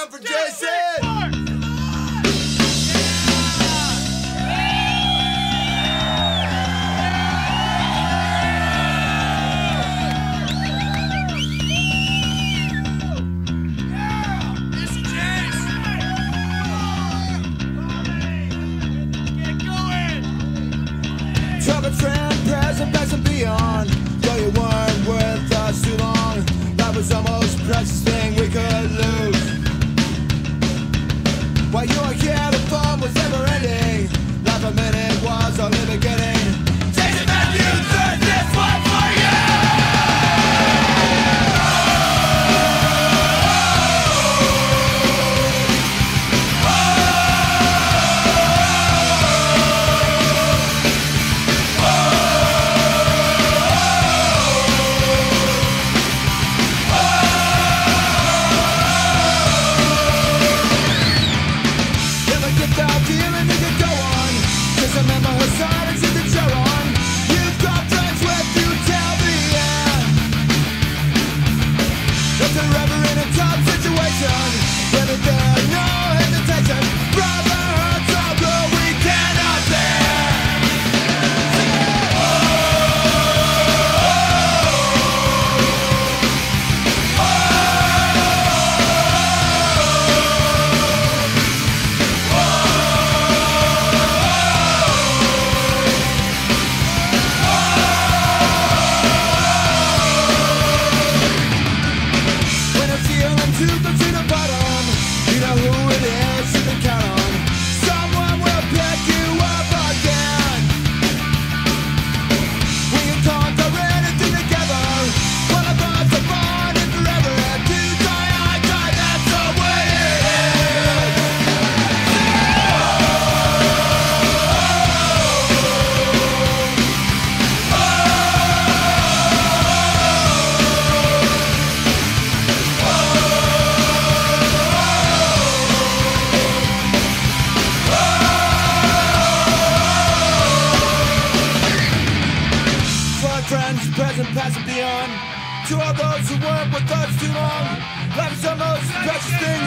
up for Jason! Troubled friend, present, past and beyond. Though you weren't with us too long, life was the most precious thing we could lose. While you were here, the fun was never ending. Life a minute was only beginning. Jason Matthews, this one for you! Remember her silence in the show on. You've got friends with you till the end. If they're ever in a tough situation, then there's no hesitation. Brotherhood's all good, we cannot bear. To the bottom, you know who it is you can count on. Someone will pick you up again. We can conquer anything together. One of us are born in forever, and to die, I die, that's the way it is. Friends, present, past and beyond. To all those who weren't with us too long, life's the most precious thing